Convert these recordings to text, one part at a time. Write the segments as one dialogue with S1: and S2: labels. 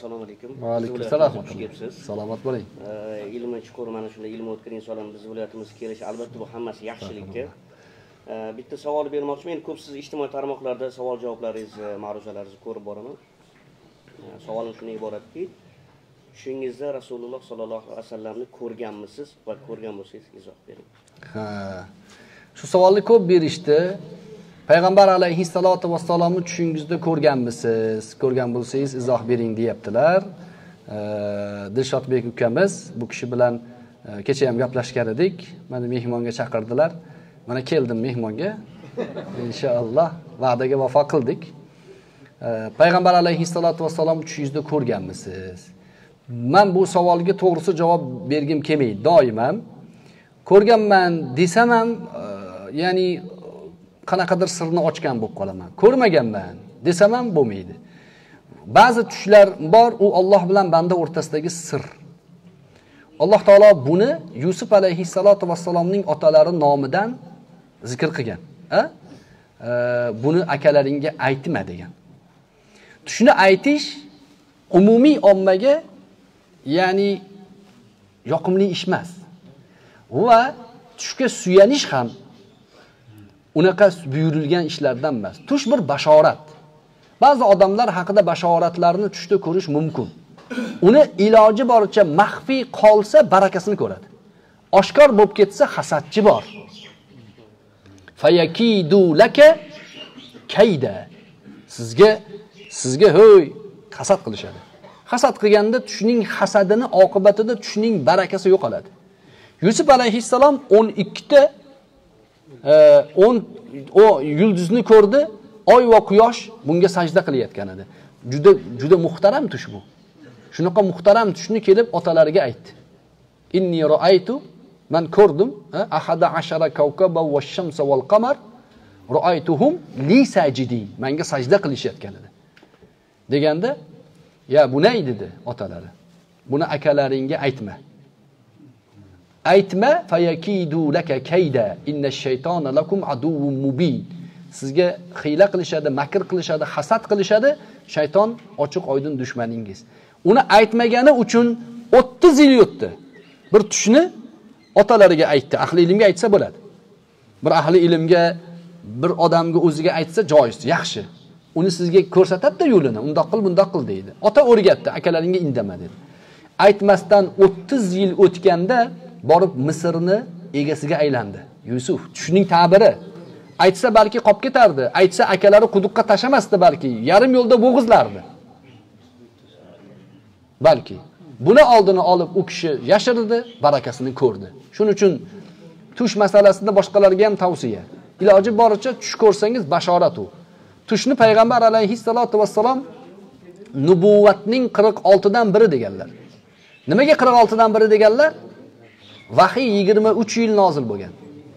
S1: assalomu alaykum.
S2: Va alaykum assalom. Salomat bo'ling.
S1: Ilmi chuqur mana shunday ilm o'tgan insonlar biz viloyatimizga kelishi albatta bu hammasi yaxshilikka. Bitta savol bermoqchiman. Ko'p siz ijtimoiy tarmoqlarda savol-javoblaringiz, ma'ruzalaringizni ko'rib boraman. Savolim shundan iboratki, tushingizda Rasululloh sollallohu alayhi vasallamni ko'rganmisiz va ko'rgan bo'lsangiz izoh bering.
S2: Ha. Shu savolni ko'p berishdi. Payg'ambar alayhissalatu vassalomni tushingizda ko'rganmisiz? Ko'rgan bo'lsangiz izoh bering deyaptilar. Dilshodbek ukamiz bu kishi bilan kecha ham gaplashgan edik. Meni mehmonga chaqirdilar. Mana keldim mehmonga. Inshaalloh va'daga vafo qildik. Payg'ambar alayhissalatu vassalomni tushingizda ko'rganmisiz? Men bu savolga to'g'risi javob bergim kelmaydi. Doim ham ko'rganman desam ham, ya'ni qanaqadir sirni ochgan bo'lib qolaman. Ko'rmaganman desam ham bo'lmaydi. Ba'zi tushlar bor, u Alloh bilan banda o'rtasidagi sir. Alloh taolo buni Yusuf alayhissalatu vassalomning otalari nomidan zikr qilgan. Buni akalaringga aytma degan. Tushni aytish umumiy ommaga ya'ni yoqimli ish emas. Va tushga suyanish ham unaqa buyurilgan ishlardan emas. Tush bir bashorat. Ba'zi odamlar haqida bashoratlarni tushda ko'rish mumkin. Uni iloji boricha maxfiy qolsa barakasini ko'radi. Oshkor bo'lib ketsa hasadchi bor. Fayakidu laka kayda. Sizga ho'y hasad qilishadi. Hasad qilganda tushning hasadini oqibatida tushning barakasi yo'qoladi. Yusuf alayhissalom 12 ta o yulduzni ko'rdi, oy va quyosh bunga sajda qilayotgan edi. Juda muhtaram tush bu. Shunaqa muhtaram tushni kelib otalariga aytdi. Inni ra'aytu, men ko'rdim, ahada ashara kawkaba va shamsa wal qamar ra'aytuhum li sajidin. Menga sajda qilishayotgan edi. Deganda, ya bu ney dedi otalari. Buni akalaringga aytma. Aytma fayakidu laka kayda innash shaytona lakum aduwwun mubin. Sizga xiyla qilishadi, makr qilishadi, hasad qilishadi, shayton ochiq oydin dushmaningiz. Uni aytmagani uchun 30 yil o'tdi. Bir tushni otalariga aytdi. Ahli ilmga aytsa bo'ladi. Bir ahli ilmga, bir odamga o'ziga aytsa joiz, yaxshi. Uni sizga ko'rsatadi yo'lini, undoq qil, bundoq qil deydi. Ota o'rgatdi, akalaringga indama dedi. Aytmasdan 30 yil o'tganda borib Misrni egasiga aylandi. Yusuf tushning ta'biri. Aytsa balki qolib ketardi. Aytsa akalari quduqqa tashamasdi balki. Yarim yo'lda bo'g'izlardi. Balki buni oldini olib u kishi yashirdi, barakasini ko'rdi. Shuning uchun tush masalasida boshqalarga ham tavsiya. Iloji boricha tush ko'rsangiz bashorat u. Tushni payg'ambar alayhissalatu vassalom nubuvatning 46 dan biri deganlar. Nimaga 46 dan biri deganlar? Vahiy 23 yil nozil bo'lgan.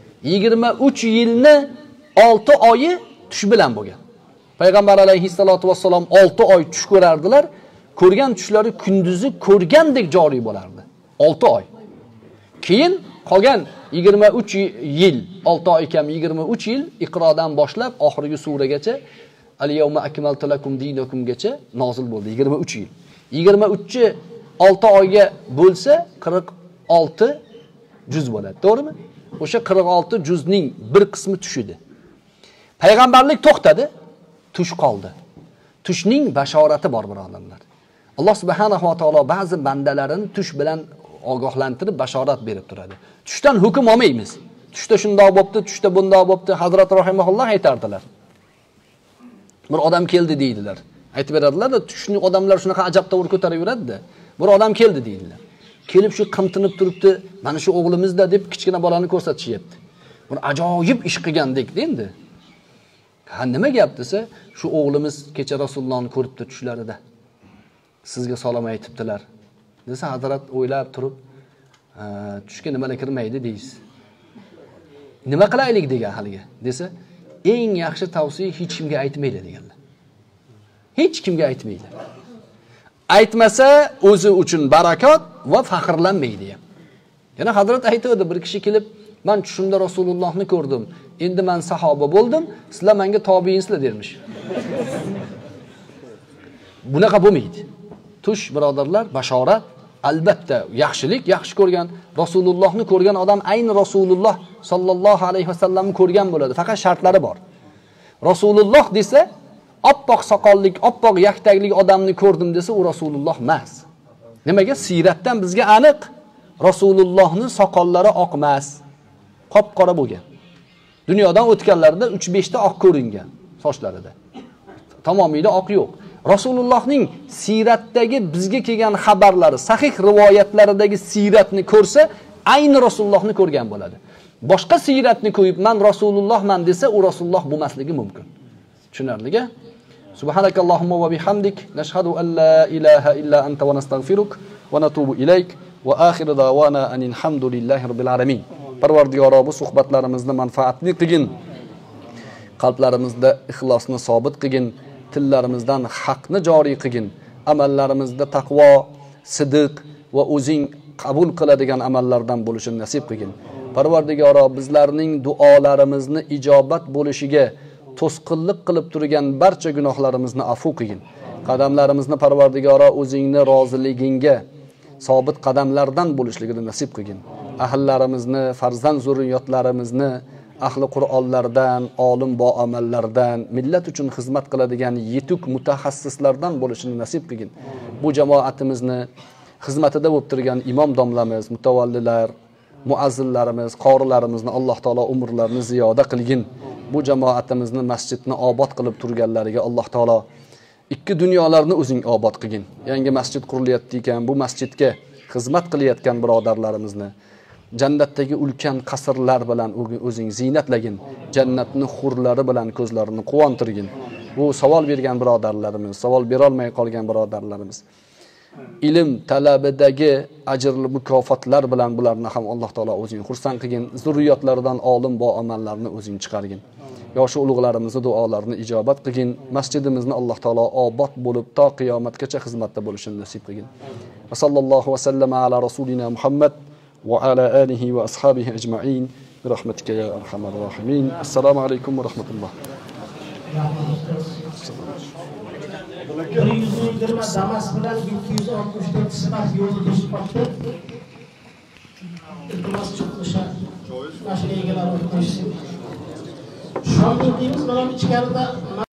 S2: 23 yilni 6 oyi tush bilan bo'lgan. Payg'ambar alayhissalatu vassalom 6 oy tush ko'rardilar. Ko'rgan tushlari kunduzi ko'rgandek joriy bo'lardi. 6 oy. Keyin qolgan 23 yil, 6 oy kam 23 yil Iqrodan boshlab oxirgi suragacha Al-yawma akmaltu lakum dinakumgacha nozil bo'ldi. 23 yil. 23-chi 6 oyga bo'lsa 46 juz bo'ladi, to'g'rimi? O'sha 46 juzning bir qismi tush edi. Payg'ambarlik to'xtadi, tush qoldi. Tushning bashorati bor birodarlar. Alloh subhanahu va taolo ba'zi bandalarini tush bilan ogohlantirib bashorat berib turadi. Tushdan hukm olmaymiz. Tushda shundoq bo'pti, tushda bundoq bo'pti. Hazrat rahimahulloh aytardilar. Bir odam keldi deydilar. Aytib beradilar-da, tushni odamlar shunaqa ajab tavur ko'tarib yuradi-da. Bir odam keldi deydilar. Kelib shu qimtinib turibdi, mana shu o'g'limizda deb kichkina bolani ko'rsatishyapti. Bir ajoyib ish qilgandek endi. Ha nima gap desa, shu o'g'limiz kecha Rasulullohni ko'ribdi tushlarida. Sizga salom aytibdilar. Desa Hazrat o'ylab turib, tushga nimalar kirmaydi deysiz. Nima qilaylik degan haliga desa, eng yaxshi tavsiya hech kimga aytmaydi deganlar. Hech kimga aytmaydi. Aytmasa o'zi uchun barakot va faxrlanmaydi ham. Yana Hazrat aytadi, bir kishi kelib, "Men tushimda Rasulullohni ko'rdim. Endi men sahoba bo'ldim, sizlar menga tobiinsizlar" dermish. Bunaqa bo'lmaydi. Tush birodarlar, bashorat, albatta yaxshilik, yaxshi ko'rgan, Rasulullohni ko'rgan odam ayni Rasululloh sallallohu alayhi vasallamni ko'rgan bo'ladi. Faqat shartlari bor. Rasululloh desa, oppoq soqollik, oppoq yaktaklik odamni ko'rdim desa, u Rasululloh emas. Nimaga? Siyratdan bizga aniq Rasulullohning soqollari oq emas, qop-qora bo'lgan. Dunyodan o'tganlarda 3-5 ta oq ko'ringan sochlarida. Tamomiyla oq yo'q. Rasulullohning siyratdagi bizga kelgan xabarlari, sahih rivoyatlaridagi siyratni ko'rsa, ayni Rasulullohni ko'rgan bo'ladi. Boshqa siyratni qo'yib, "Men Rasulullohman" desa, u Rasululloh bo'lmasligi mumkin. Tushunarliga? Subhanakallohumma va bihamdik, nashhadu an la ilaha illa anta va nastag'firuk va natubu ilayk va axiru da'wana anil hamdulillahi robbil alamin. Parvardigoro, bu suhbatlarimizni manfaatli qilgin. Qalblarimizda ixlosni sobit qilgin. Tillarimizdan haqni joriy qilgin. Amallarimizda taqvo, sidiq va o'zing qabul qiladigan amallardan bo'lishini nasib qilgin. Parvardigoro, bizlarning duolarimizni ijobat bo'lishiga to'sqinlik qilib turgan barcha gunohlarimizni afv qilgin. Qadamlarimizni Parvardigoro o'zingni roziligingga sobit qadamlardan bo'lishligini nasib qilgin. Ahillarimizni, farzand zurriyotlarimizni ahli Qur'onlardan, olim boamallardan, millat uchun xizmat qiladigan yetuk mutaxassislardan bo'lishini nasib qilgin. Bu jamoatimizni xizmatida bo'lib turgan imom domlamiz, mutavallilar, muazzillarimiz, qorilarimizni Alloh taolo umrlarini ziyoda qilgin. Bu jamoatimizni masjidni obod qilib turganlariga Alloh taolo ikki dunyolarni o'zing obod qilgin. Yangi masjid qurilyapti ekan, bu masjidga xizmat qilayotgan birodarlarimizni jannatdagi ulkan qasrlar bilan o'zing ziynatlagin. Jannatning hurlari bilan ko'zlarini quvontirgin. Bu savol bergan birodarlarimiz, savol bera olmay qolgan birodarlarimiz, ilm talabidagi ajrli mukofotlar bilan bularni ham Alloh taolo o'zing xursand qilgin. Zurriyotlaridan olim boamallarni o'zing chiqargin. Yoshi ulug'larimizni duolarini ijobat qilgin. Masjidimizni Alloh taolo obod bo'lib to qiyomatgacha xizmatda bo'lishini nasib qilgin. Va sallallohu va sallama ala rasulina Muhammad va ala alihi va ashabihi ajma'in bi rahmatika ya arhamar rohimin. Assalomu alaykum va rahmatulloh.
S3: 120 Damas bilan 764 Sivas yo'li to'sib qoldi. Iltimos chiqishsa, mashina egalari qo'yishsin. Shomdinimiz mana ichkarida